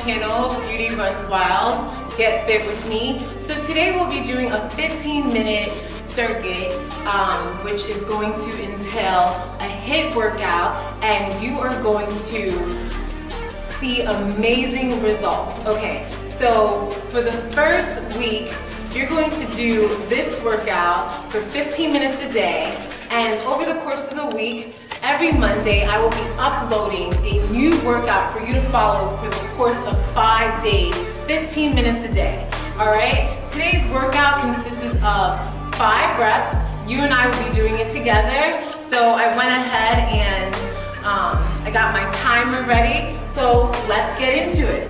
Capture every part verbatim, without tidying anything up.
channel, Beauty Runs Wild, Get Fit with me. So today we'll be doing a fifteen minute circuit, um, which is going to entail a HIIT workout, and you are going to see amazing results. Okay, so for the first week, you're going to do this workout for fifteen minutes a day, and over the course of the week, every Monday, I will be uploading a new workout for you to follow for the course of five days, fifteen minutes a day. All right, today's workout consists of five reps. You and I will be doing it together. So I went ahead and um, I got my timer ready. So let's get into it.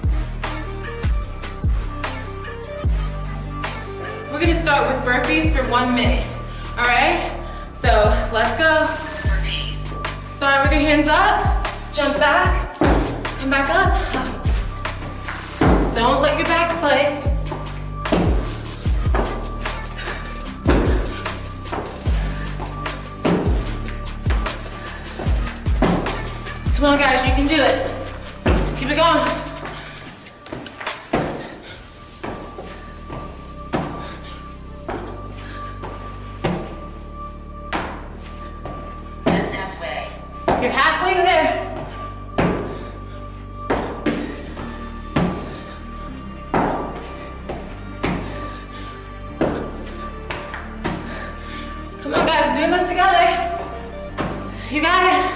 We're gonna start with burpees for one minute. All right, so let's go. Burpees. Start with your hands up, jump back, come back up. Don't let your back slide. Come on guys, you can do it. Keep it going. That's halfway. You're halfway there. Come on guys, doing this together. You got it.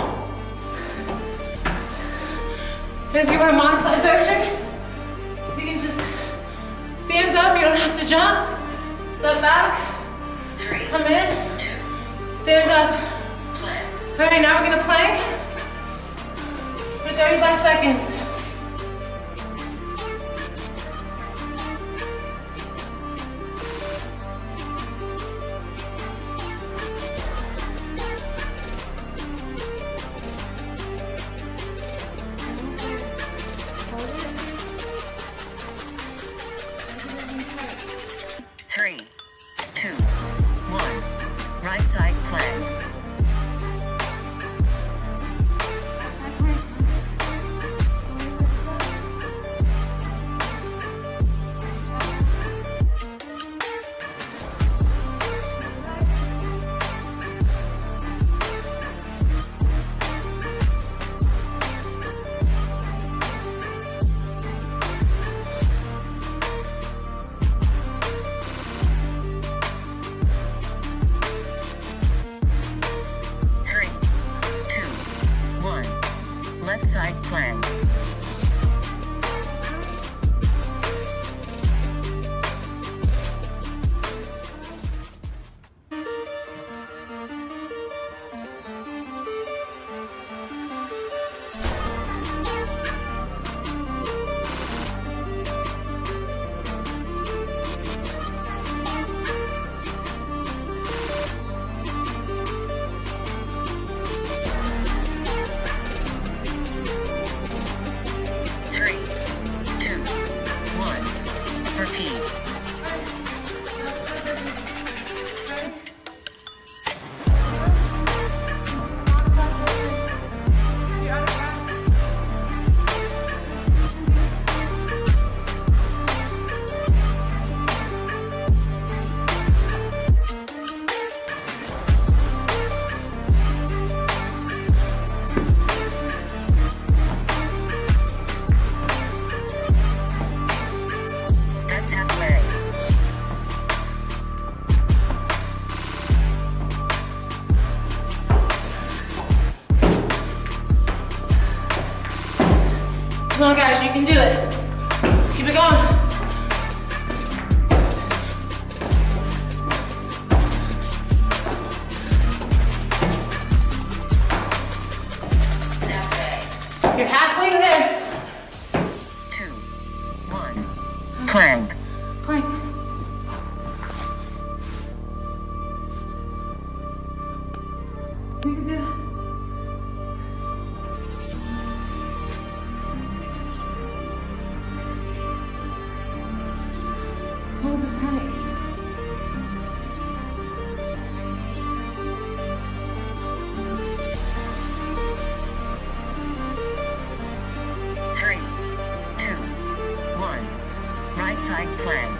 And if you want a modified version, you can just stand up, you don't have to jump. Step back, three, come in, two, stand up, plank. All right, now we're gonna plank for thirty-five seconds. Three, two, one. Right side plank. Left side plank. Burpees. Halfway. Come on guys, you can do it. Keep it going. It's halfway. You're halfway there. Two, one. Plank. Plank. You can do it. Hold it tight. Three, two, side plank.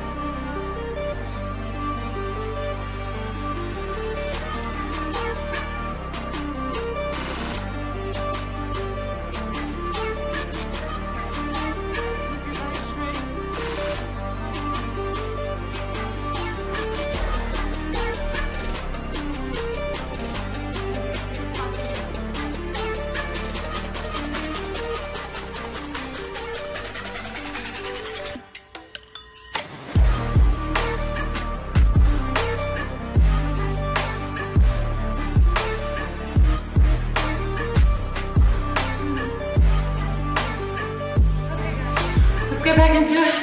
Let's get back into it.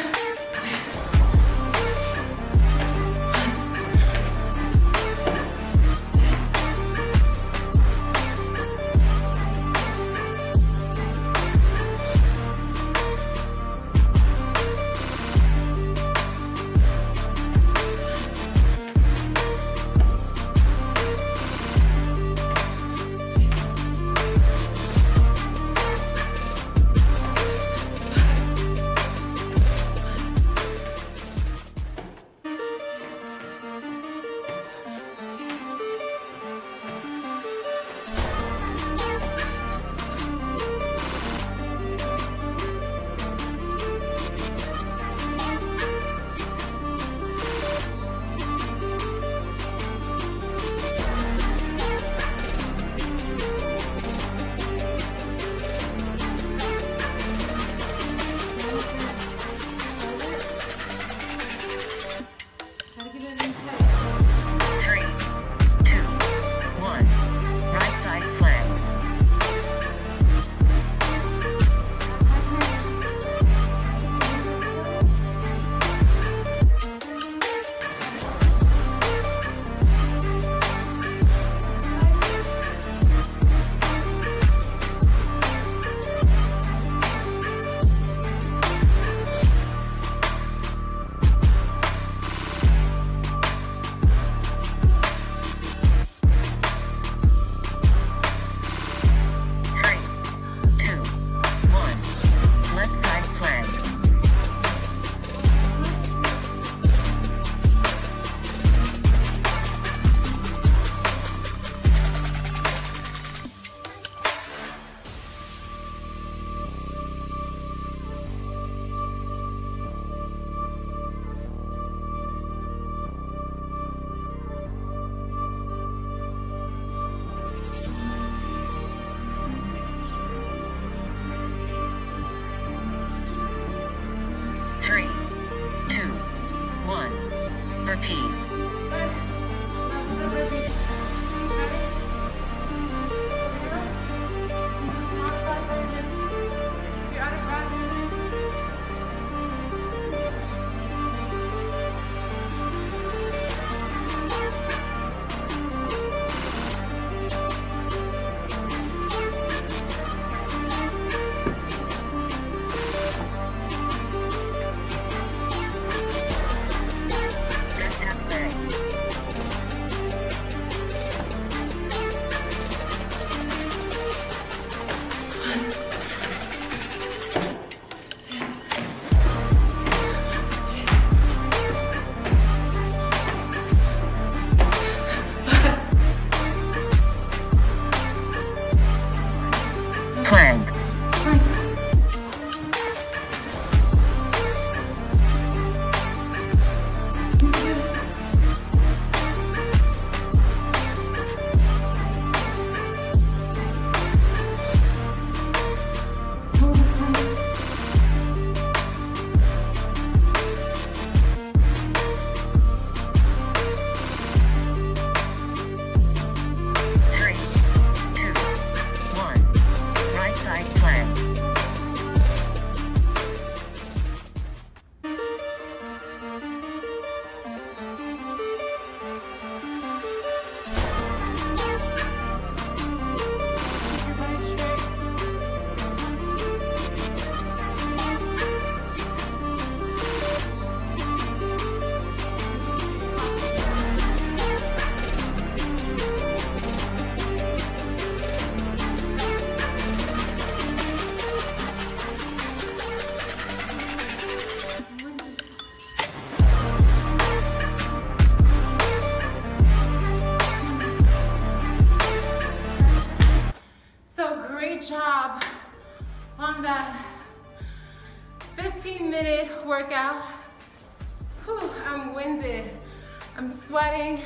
on that fifteen minute workout. Whew, I'm winded, I'm sweating.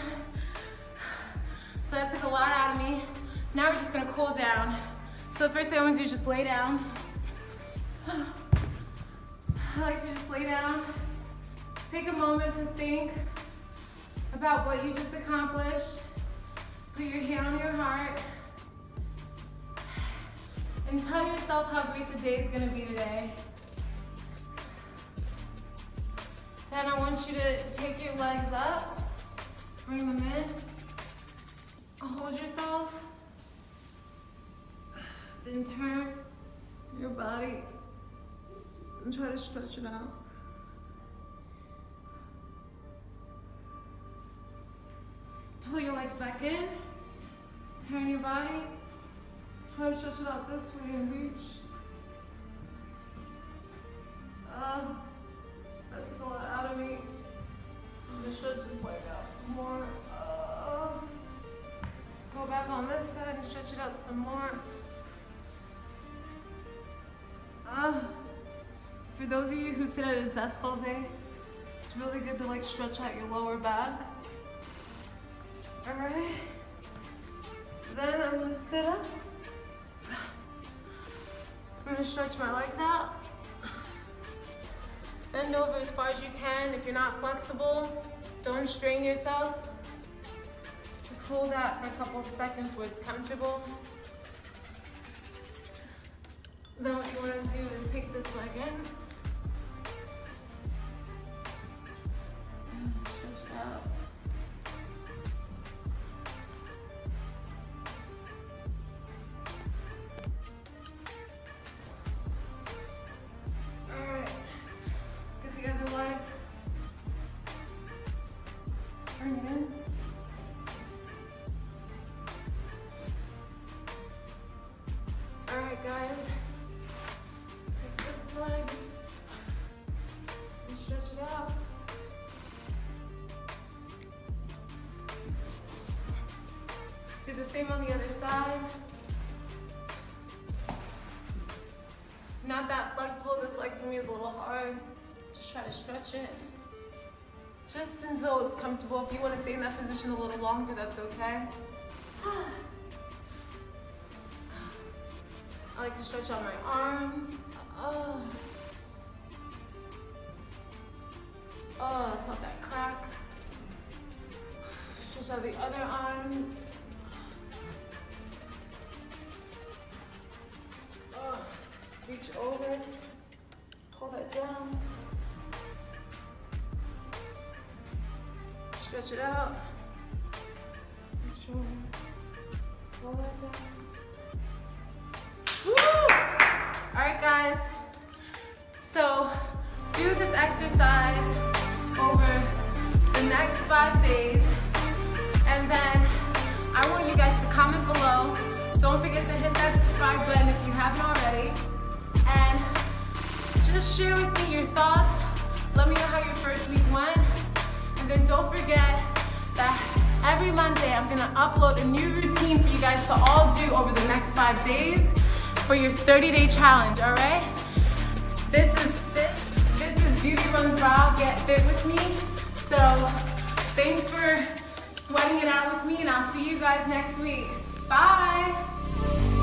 So that took a lot out of me. Now we're just gonna cool down. So the first thing I want to do is just lay down. I like to just lay down, take a moment to think about what you just accomplished. Put your hand on your heart and tell yourself how great the day is gonna be today. Then I want you to take your legs up, bring them in, hold yourself, then turn your body and try to stretch it out. Pull your legs back in, turn your body, try to stretch it out this way and reach. Uh, that took a lot out of me. I'm gonna stretch this leg out some more. Uh, go back on this side and stretch it out some more. Uh, for those of you who sit at a desk all day, it's really good to like stretch out your lower back. All right. Then I'm gonna sit up. I'm gonna stretch my legs out. Just bend over as far as you can. If you're not flexible, don't strain yourself. Just hold that for a couple of seconds where it's comfortable. Then what you want to do is take this leg in. And stretch out. Alright. Get the other leg. Bring it in. Alright guys. Leg and stretch it out. Do the same on the other side. Not that flexible. This leg for me is a little hard. Just try to stretch it. Just until it's comfortable. If you want to stay in that position a little longer, that's okay. I like to stretch out my arms. Oh. Oh, I felt that crack. Stretch out the other arm. Oh. Reach over. Pull that down. Stretch it out. Reach over. Pull that down. Woo! All right, guys. So do this exercise over the next five days, and then I want you guys to comment below. Don't forget to hit that subscribe button if you haven't already, and just share with me your thoughts. Let me know how your first week went, and then don't forget that every Monday I'm gonna upload a new routine for you guys to all do over the next five days for your thirty day challenge. All right? This is fit. This is Beauty Runs Wild. Get fit with me. So thanks for sweating it out with me, and I'll see you guys next week. Bye.